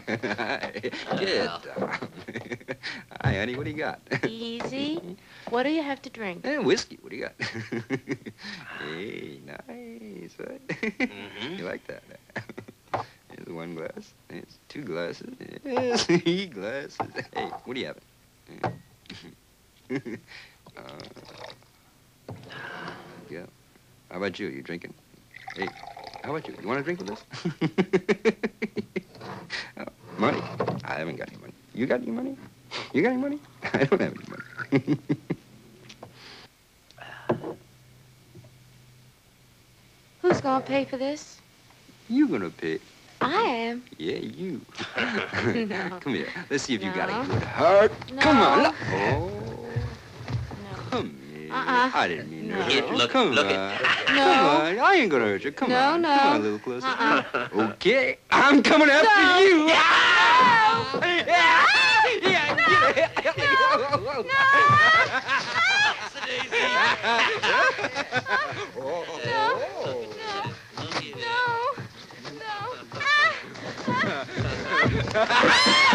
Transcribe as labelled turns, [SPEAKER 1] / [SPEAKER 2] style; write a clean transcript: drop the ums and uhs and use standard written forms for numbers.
[SPEAKER 1] Get down. Hi, honey, what do you got?
[SPEAKER 2] Easy. What do you have to drink?
[SPEAKER 1] Whiskey. What do you got? Hey, nice, right? You like that? Here's one glass. Here's two glasses. Here's 3 glasses. Hey, what do you have? Yeah. How about you? You drinking? Hey, how about you? You want to drink with us? Oh, money. I haven't got any money. You got any money? You got any money? I don't have any money.
[SPEAKER 2] Who's gonna pay for this?
[SPEAKER 1] You gonna pay?
[SPEAKER 2] I am.
[SPEAKER 1] Yeah, you.
[SPEAKER 2] No.
[SPEAKER 1] Come here. Let's see if you got a good heart.
[SPEAKER 2] No.
[SPEAKER 1] Come on. Oh.
[SPEAKER 2] No.
[SPEAKER 1] Come here. I didn't mean to hurt you.
[SPEAKER 3] Look,
[SPEAKER 1] Come
[SPEAKER 3] look
[SPEAKER 1] on.
[SPEAKER 2] No.
[SPEAKER 1] Come on. I ain't gonna hurt you. Come on.
[SPEAKER 2] No.
[SPEAKER 1] Come on, a little closer. Okay. I'm coming after you.
[SPEAKER 2] No.